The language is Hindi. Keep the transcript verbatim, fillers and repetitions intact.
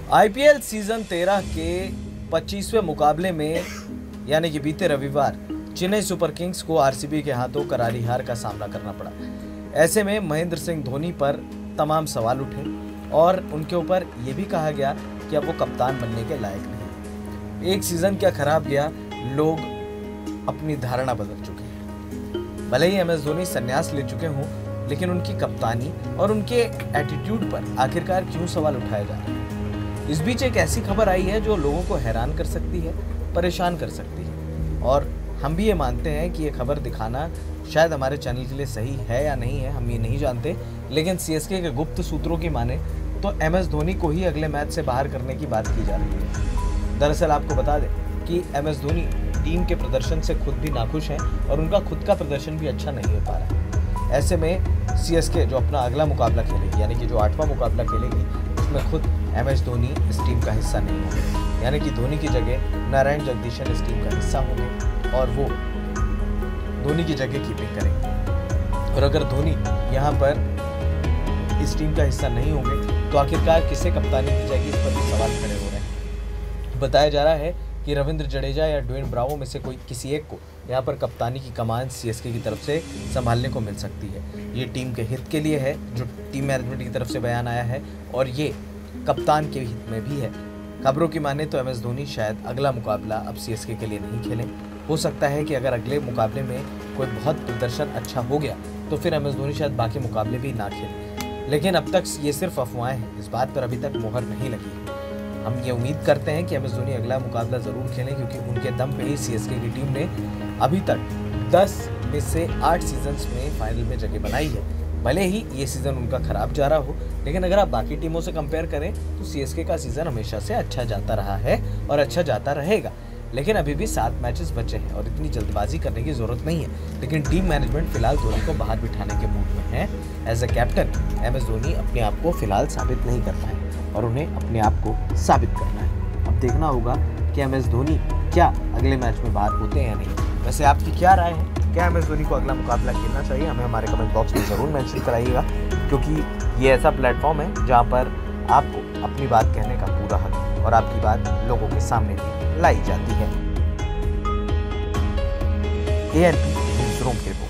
आईपीएल सीजन तेरह के पच्चीसवें मुकाबले में यानी कि बीते रविवार चेन्नई सुपर किंग्स को आरसीबी के हाथों करारी हार का सामना करना पड़ा। ऐसे में महेंद्र सिंह धोनी पर तमाम सवाल उठे और उनके ऊपर यह भी कहा गया कि अब वो कप्तान बनने के लायक नहीं। एक सीजन क्या खराब गया, लोग अपनी धारणा बदल चुके हैं। भले ही एम एस धोनी संन्यास ले चुके हों, लेकिन उनकी कप्तानी और उनके एटीट्यूड पर आखिरकार क्यों सवाल उठाए जा रहे हैं। इस बीच एक ऐसी खबर आई है जो लोगों को हैरान कर सकती है, परेशान कर सकती है, और हम भी ये मानते हैं कि ये खबर दिखाना शायद हमारे चैनल के लिए सही है या नहीं है, हम ये नहीं जानते। लेकिन सीएसके के गुप्त सूत्रों की माने तो एम एस धोनी को ही अगले मैच से बाहर करने की बात की जा रही है। दरअसल आपको बता दें कि एम एस धोनी टीम के प्रदर्शन से खुद भी नाखुश हैं और उनका खुद का प्रदर्शन भी अच्छा नहीं हो पा रहा है। ऐसे में सीएसके जो अपना अगला मुकाबला खेलेगी, यानी कि जो आठवां मुकाबला खेलेगी, उसमें खुद एम एस धोनी इस टीम का हिस्सा नहीं होंगे, यानी कि धोनी की जगह नारायण जगदीशन इस टीम का हिस्सा होंगे और वो धोनी की जगह कीपिंग करेंगे। और अगर धोनी यहाँ पर इस टीम का हिस्सा नहीं होंगे तो आखिरकार किसे कप्तानी की जाएगी, इस पर भी सवाल खड़े हो रहे हैं। बताया जा रहा है कि रविंद्र जडेजा या ड्वेन ब्रावो में से कोई किसी एक को यहाँ पर कप्तानी की कमान सीएसके की तरफ से संभालने को मिल सकती है। ये टीम के हित के लिए है, जो टीम मैनेजमेंट की तरफ से बयान आया है, और ये कप्तान के हित में भी है। खबरों की माने तो एम एस धोनी शायद अगला मुकाबला अब सीएसके के लिए नहीं खेलें। हो सकता है कि अगर अगले मुकाबले में कोई बहुत प्रदर्शन अच्छा हो गया तो फिर एम एस धोनी शायद बाकी मुकाबले भी ना खेलें। लेकिन अब तक ये सिर्फ अफवाहें हैं, इस बात पर अभी तक मुहर नहीं लगी है। हम ये उम्मीद करते हैं कि एम एस धोनी अगला मुकाबला ज़रूर खेलें, क्योंकि उनके दम पे ही सीएसके की टीम ने अभी तक दस में से आठ सीजन्स में फाइनल में जगह बनाई है। भले ही ये सीज़न उनका खराब जा रहा हो, लेकिन अगर आप बाकी टीमों से कंपेयर करें तो सीएसके का सीज़न हमेशा से अच्छा जाता रहा है और अच्छा जाता रहेगा। लेकिन अभी भी सात मैचेस बचे हैं और इतनी जल्दबाजी करने की ज़रूरत नहीं है। लेकिन टीम मैनेजमेंट फिलहाल धोनी को बाहर बिठाने के मूड में है। As a captain M S Dhoni अपने आप को फिलहाल साबित नहीं कर पाए और उन्हें अपने आप को साबित करना है। अब देखना होगा कि एम एस धोनी क्या अगले मैच में बाहर होते हैं या नहीं। वैसे आपकी क्या राय है, क्या एम एस धोनी को अगला मुकाबला खेलना चाहिए? हमें हमारे कमेंट बॉक्स में ज़रूर मेंशन कराइएगा, क्योंकि ये ऐसा प्लेटफॉर्म है जहाँ पर आपको अपनी बात कहने का पूरा हक है और आपकी बात लोगों के सामने भी लाई जाती है। A N P news room की रिपोर्ट।